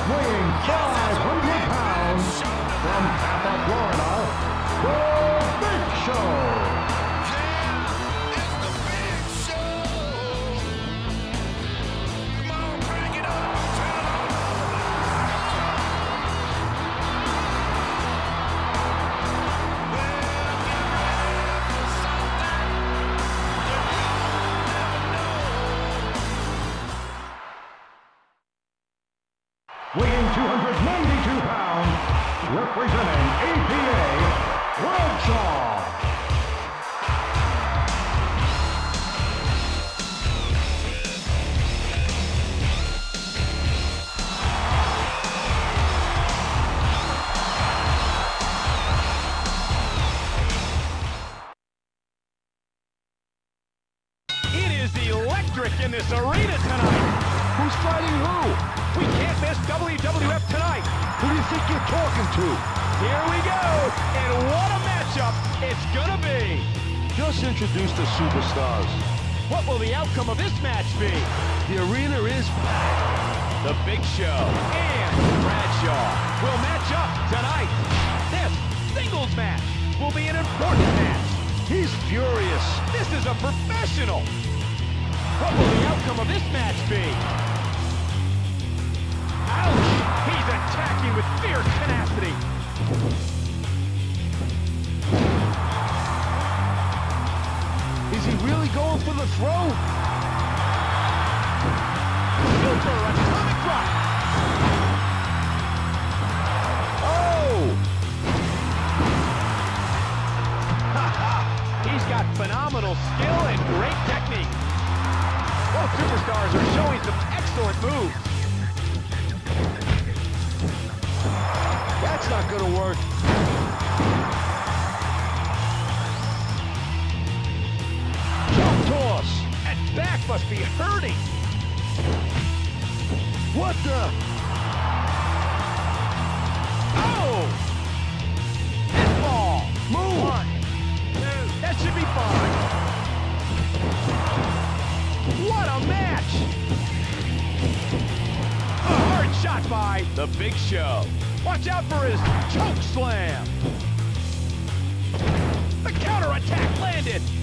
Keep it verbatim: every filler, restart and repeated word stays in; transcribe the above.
weighing five hundred pounds, from Tampa, Florida, The Big Show. Yeah, it's the Big Show. Come on, crank it up, turn it on. Well, get ready for something that you'll never know. Weighing two hundred ninety-two pounds, representing A P A, Bradshaw. It is electric in this arena tonight. Who's fighting who? We can't miss W W F tonight. Who do you think you're talking to? Here we go, and what a matchup it's gonna be. Just introduce the superstars. What will the outcome of this match be? The arena is packed. The Big Show and Bradshaw will match up tonight. This singles match will be an important match. He's furious. This is a professional. What will the outcome of this match be? Ouch! He's attacking with fierce tenacity. Is he really going for the throw? Super atomic drop. Oh! He's got phenomenal skill and great technique. Both superstars are showing some excellent moves. That's not gonna work. Jump toss. That back must be hurting. What the? Oh! Pinfall. Move. One, two, that should be fine. What a match! A hard shot by the Big Show. Watch out for his choke slam. The counterattack landed.